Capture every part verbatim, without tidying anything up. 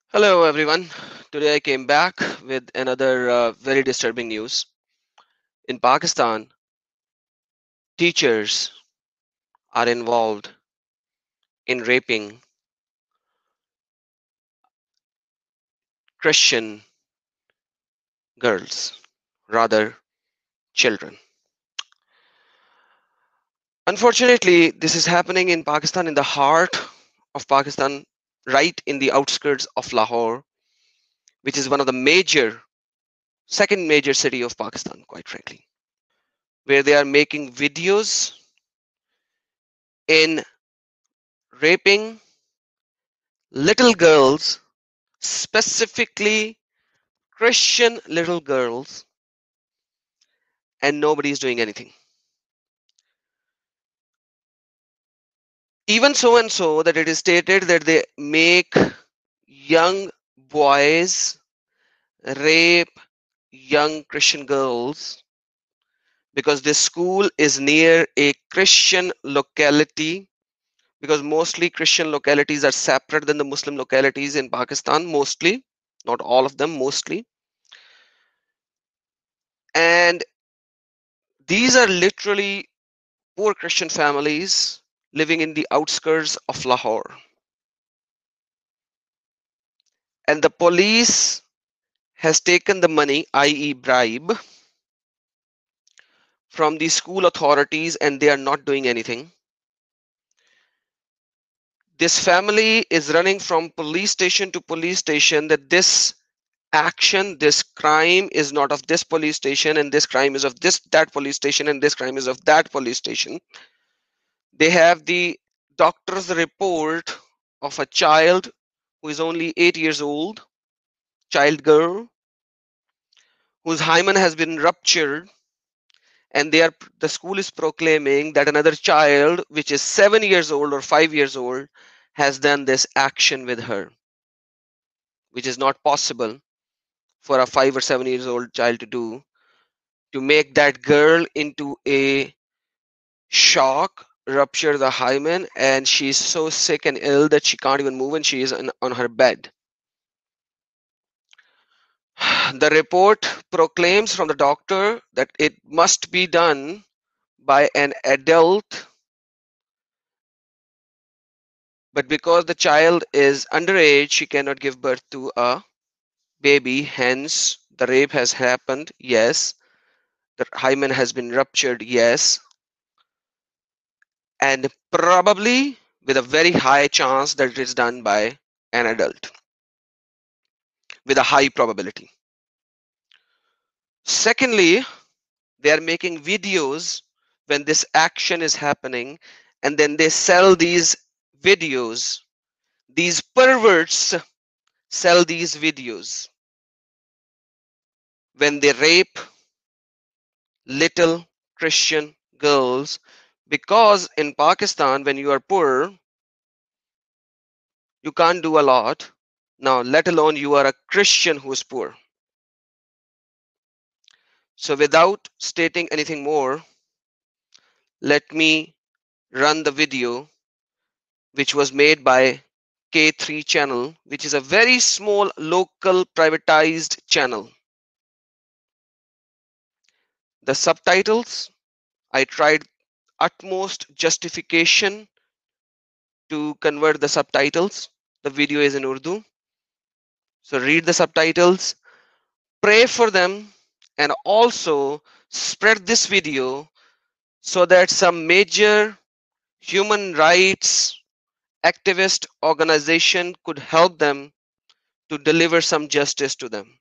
Hello everyone. Today I came back with another uh, very disturbing news. In Pakistan, teachers are involved in raping Christian girls, rather children. Unfortunately, this is happening in Pakistan, in the heart of Pakistan, right in the outskirts of Lahore, which is one of the major, second major city of Pakistan, quite frankly, where they are making videos in raping little girls, specifically Christian little girls, and nobody is doing anything. Even so and so that it is stated that they make young boys rape young Christian girls because this school is near a Christian locality, because mostly Christian localities are separate than the Muslim localities in Pakistan, mostly, not all of them, mostly. And these are literally poor Christian families living in the outskirts of Lahore. And the police has taken the money, that is bribe, from the school authorities, and they are not doing anything. This family is running from police station to police station that this action, this crime is not of this police station, and this crime is of this that police station, and this crime is of that police station. They have the doctor's report of a child who is only eight years old, child girl, whose hymen has been ruptured, and they are the school is proclaiming that another child which is seven years old or five years old has done this action with her, which is not possible for a five or seven years old child to do, to make that girl into a shock, rupture the hymen, and she's so sick and ill that she can't even move, and she is on, on her bed. The report proclaims from the doctor that it must be done by an adult, but because the child is underage, she cannot give birth to a baby. Hence, the rape has happened. Yes. The hymen has been ruptured. Yes. And probably with a very high chance that it is done by an adult, with a high probability. Secondly, they are making videos when this action is happening, and then they sell these videos. These perverts sell these videos when they rape little Christian girls, because in Pakistan, when you are poor, you can't do a lot. Now, let alone you are a Christian who's poor. So without stating anything more, let me run the video which was made by K three channel, which is a very small local privatized channel. The subtitles, I tried utmost justification to convert the subtitles. The video is in Urdu. So read the subtitles, pray for them, and also spread this video so that some major human rights activist organization could help them to deliver some justice to them.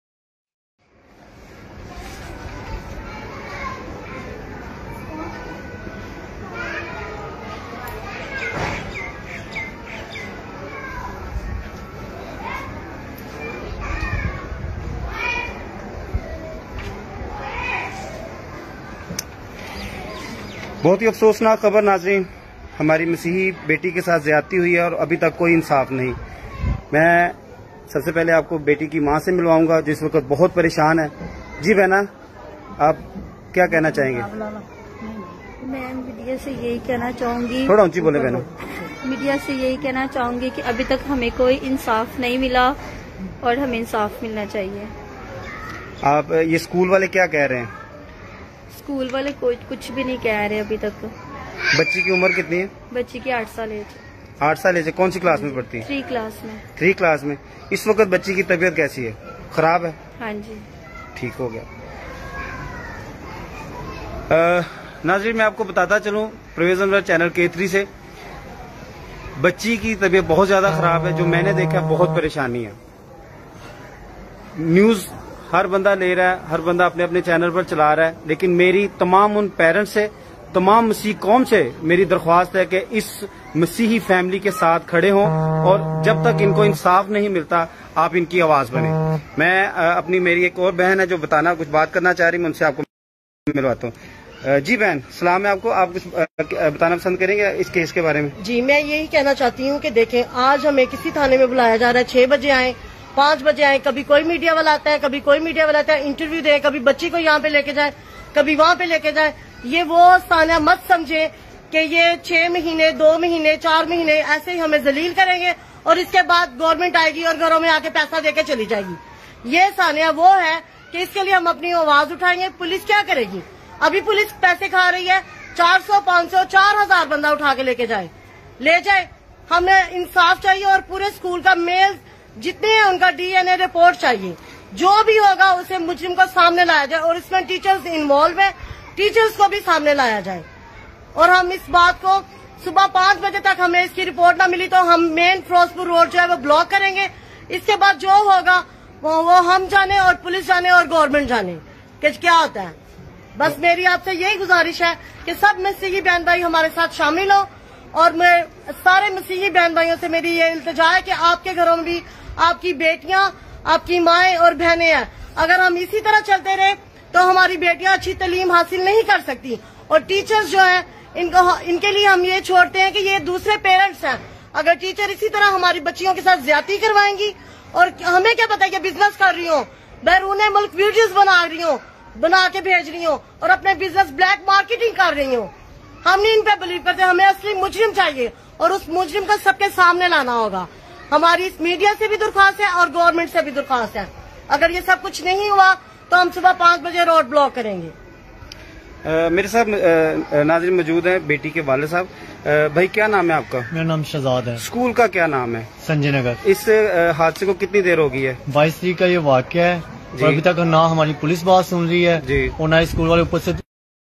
बहुत ही अफसोसनाक खबर नाज़रीन, हमारी मसीही बेटी के साथ ज्यादती हुई है और अभी तक कोई इंसाफ नहीं। मैं सबसे पहले आपको बेटी की मां से मिलवाऊंगा, जिस वक्त बहुत परेशान है। जी बहना, आप क्या कहना चाहेंगे? मैं मीडिया से यही कहना चाहूंगी, थोड़ा ऊंची बोले बहनों। मीडिया से यही कहना चाहूंगी कि अभी तक हमें कोई इंसाफ नहीं मिला और हमें इंसाफ मिलना चाहिए। आप ये स्कूल वाले क्या कह रहे हैं? स्कूल वाले कोई कुछ भी नहीं कह रहे अभी तक। बच्ची की उम्र कितनी है? बच्ची की आठ साल एज। आठ साल एज। कौन सी क्लास में पढ़ती है? थ्री क्लास में। थ्री क्लास में। इस वक्त बच्ची की तबीयत कैसी है? खराब है? हाँ जी। ठीक हो गया। नाज़रीन, मैं आपको बताता चलूं परवेज़ अनवर चैनल के थ्री से, बच्ची की तबीयत बहुत ज्यादा खराब है। जो मैंने देखा बहुत परेशानी है। न्यूज हर बंदा ले रहा है, हर बंदा अपने अपने चैनल पर चला रहा है, लेकिन मेरी तमाम उन पेरेंट्स से, तमाम मसीह कौम से मेरी दरख्वास्त है कि इस मसीही फैमिली के साथ खड़े हों और जब तक इनको इंसाफ नहीं मिलता आप इनकी आवाज बने। मैं अपनी मेरी एक और बहन है जो बताना कुछ बात करना चाह रही, मैं उनसे आपको मिलवाता हूँ। जी बहन, सलाम है आपको। आप कुछ बताना पसंद करेंगे इस केस के बारे में? जी, मैं यही कहना चाहती हूँ कि देखें, आज हमें किसी थाने में बुलाया जा रहा है, छह बजे आए, पांच बजे आए, कभी कोई मीडिया वाला आता है, कभी कोई मीडिया वाला आता है, इंटरव्यू दे, कभी बच्ची को यहाँ पे लेके जाए, कभी वहाँ पे लेके जाए। ये वो सानिया मत समझे कि ये छह महीने, दो महीने, चार महीने ऐसे ही हमें जलील करेंगे और इसके बाद गवर्नमेंट आएगी और घरों में आके पैसा देके चली जाएगी। ये सानिया वो है कि इसके लिए हम अपनी आवाज उठाएंगे। पुलिस क्या करेगी? अभी पुलिस पैसे खा रही है, चार सौ, पाँच सौ, चार हजार बंदा उठा के लेके जाए, ले जाए। हमें इंसाफ चाहिए और पूरे स्कूल का मेल जितने हैं उनका डीएनए रिपोर्ट चाहिए। जो भी होगा उसे मुजरिम को सामने लाया जाए और इसमें टीचर्स इन्वॉल्व है, टीचर्स को भी सामने लाया जाए। और हम इस बात को सुबह पांच बजे तक हमें इसकी रिपोर्ट न मिली तो हम मेन फिरोजपुर रोड जो है वो ब्लॉक करेंगे। इसके बाद जो होगा वो, वो हम जाने और पुलिस जाने और गवर्नमेंट जाने कि क्या होता है। बस मेरी आपसे यही गुजारिश है कि सब मसीही बहन भाई हमारे साथ शामिल हो और मैं सारे मसीही बहन भाइयों से मेरी ये इल्तिजा है कि आपके घरों में भी आपकी बेटियां, आपकी माएं और बहनें हैं। अगर हम इसी तरह चलते रहे तो हमारी बेटियां अच्छी तालीम हासिल नहीं कर सकती और टीचर्स जो है इनको इनके लिए हम ये छोड़ते हैं कि ये दूसरे पेरेंट्स हैं। अगर टीचर इसी तरह हमारी बच्चियों के साथ ज्यादती करवाएंगी और हमें क्या पता है कि बिजनेस कर रही हो, बैरूने मुल्क वीडियोस बना रही हो, बना के भेज रही हो और अपने बिजनेस ब्लैक मार्केटिंग कर रही हो। हम नहीं इन पे बिलीव करते। हमें असली मुजरिम चाहिए और उस मुजरिम को सबके सामने लाना होगा। हमारी इस मीडिया से भी दरख्वास्त है और गवर्नमेंट से भी दरख्वास्त है। अगर ये सब कुछ नहीं हुआ तो हम सुबह पांच बजे रोड ब्लॉक करेंगे। आ, मेरे साथ नाज़रीन मौजूद है बेटी के वाले साहब। भाई, क्या नाम है आपका? मेरा नाम शहजाद है। स्कूल का क्या नाम है? संजय नगर। इस हादसे को कितनी देर हो गई है? बाईस तारीख का ये वाकया है और अभी तक ना हमारी पुलिस बात सुन रही है जी। और ना स्कूल वाले ऊपर से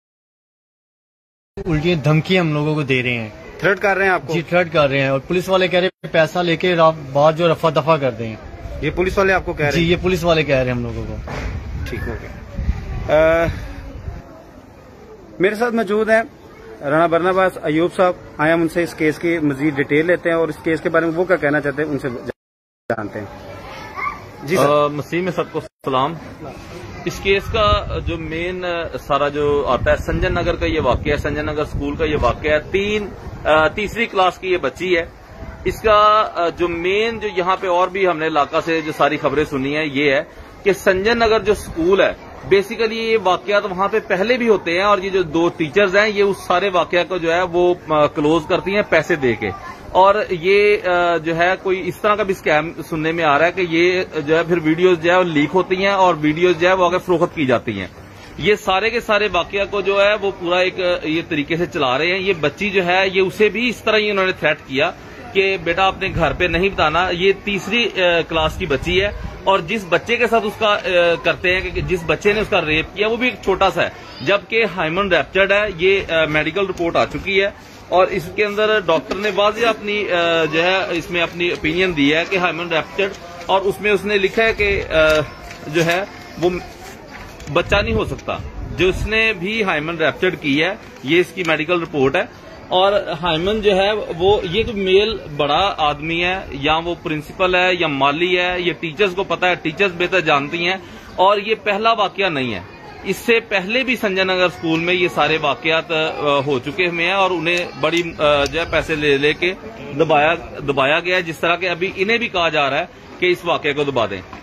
उल्टी धमकी हम लोगों को दे रहे हैं, थ्रेट कर रहे हैं आपको? जी, थ्रेट कर रहे हैं। और पुलिस वाले कह रहे हैं पैसा लेके बात जो रफा दफा कर दें। ये पुलिस वाले आपको कह रहे हैं? जी, ये पुलिस वाले कह रहे हैं हम लोगों को। ठीक हो गया। मेरे साथ मौजूद है राणा बरनाबास अयूब साहब। आए हम उनसे इस केस की मजीद डिटेल लेते हैं और इस केस के बारे में वो क्या कहना चाहते हैं उनसे जानते हैं। जी सर। मसीह में सबको सलाम। इस केस का जो मेन सारा जो आता है, संजय नगर का ये वाकया है, संजय नगर स्कूल का ये वाकया है। तीन तीसरी क्लास की ये बच्ची है। इसका जो मेन जो यहाँ पे और भी हमने इलाका से जो सारी खबरें सुनी है ये है कि संजय नगर जो स्कूल है, बेसिकली ये वाकया तो वहां पे पहले भी होते हैं और ये जो दो टीचर्स हैं ये उस सारे वाकया को जो है वो क्लोज करती हैं पैसे दे के। और ये जो है कोई इस तरह का भी स्कैम सुनने में आ रहा है कि ये जो है फिर वीडियोस जो है वो लीक होती हैं और वीडियोस जो है वो आगे फरोख्त की जाती हैं। ये सारे के सारे वाकया को जो है वो पूरा एक ये तरीके से चला रहे हैं। ये बच्ची जो है ये उसे भी इस तरह ही उन्होंने थ्रेट किया कि बेटा अपने घर पे नहीं बताना। ये तीसरी क्लास की बच्ची है और जिस बच्चे के साथ उसका करते हैं कि जिस बच्चे ने उसका रेप किया वो भी एक छोटा सा है, जबकि हाइमन रैप्चर्ड है। ये मेडिकल रिपोर्ट आ चुकी है और इसके अंदर डॉक्टर ने वाज़ेह अपनी जो है इसमें अपनी ओपिनियन दी है कि हाइमन रैप्चर्ड, और उसमें उसने लिखा है कि जो है वो बच्चा नहीं हो सकता। जो उसने भी हाइमन रैप्चर्ड की है ये इसकी मेडिकल रिपोर्ट है। और हाइमन जो है वो ये तो मेल बड़ा आदमी है, या वो प्रिंसिपल है या माली है, ये टीचर्स को पता है, टीचर्स बेहतर जानती हैं। और ये पहला वाकया नहीं है, इससे पहले भी संजय नगर स्कूल में ये सारे वाकयात हो चुके हुए हैं और उन्हें बड़ी जो है पैसे ले लेके दबाया दबाया गया है, जिस तरह के अभी इन्हें भी कहा जा रहा है कि इस वाकये को दबा दें।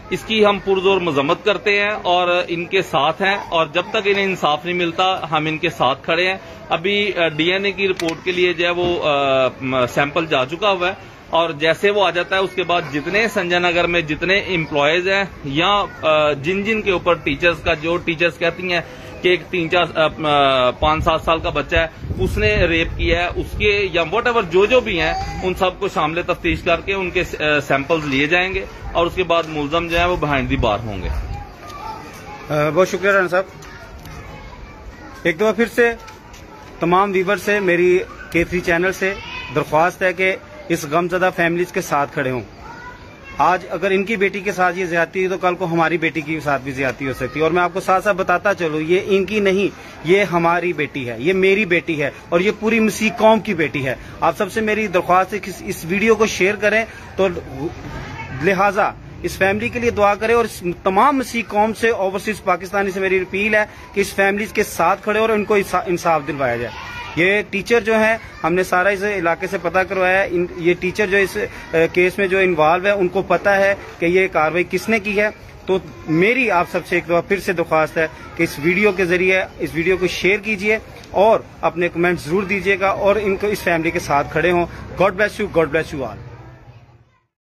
इसकी हम पुरजोर मजम्मत करते हैं और इनके साथ हैं, और जब तक इन्हें इंसाफ नहीं मिलता हम इनके साथ खड़े हैं। अभी डीएनए की रिपोर्ट के लिए जो है वो सैंपल जा चुका हुआ है, और जैसे वो आ जाता है उसके बाद जितने संजय नगर में जितने एम्प्लॉयज हैं या जिन जिन के ऊपर टीचर्स का, जो टीचर्स कहती हैं कि एक तीन चार पांच सात साल का बच्चा है उसने रेप किया है, उसके या वट एवर जो जो भी हैं उन सबको शामिल तफ्तीश करके उनके सैंपल्स लिए जाएंगे और उसके बाद मुलजम जो है वो बिहाइंड दी बार होंगे। बहुत शुक्रिया राणा साहब। एक दफा फिर से तमाम व्यूवर से मेरी के थ्री चैनल से दरख्वास्त है कि इस गमजदा फैमिलीज के साथ खड़े हों। आज अगर इनकी बेटी के साथ ये ज्यादती है तो कल को हमारी बेटी के साथ भी ज्यादती हो सकती है। और मैं आपको साथ साथ बताता चलूं, ये इनकी नहीं, ये हमारी बेटी है, ये मेरी बेटी है और ये पूरी मसीह कौम की बेटी है। आप सबसे मेरी दरख्वास्त है कि इस वीडियो को शेयर करें, तो लिहाजा इस फैमिली के लिए दुआ करें और इस तमाम मसीह कौम से, ओवरसीज पाकिस्तानी से मेरी अपील है कि इस फैमिली के साथ खड़े और इनको इंसाफ दिलवाया जाए। ये टीचर जो है, हमने सारा इस इलाके से पता करवाया है, इन, ये टीचर जो इस केस में जो इन्वॉल्व है उनको पता है कि ये कार्रवाई किसने की है। तो मेरी आप सबसे एक दफा फिर से दरख्वास्त है कि इस वीडियो के जरिए इस वीडियो को शेयर कीजिए और अपने कमेंट जरूर दीजिएगा और इनको इस फैमिली के साथ खड़े हों। God bless you, God bless you all.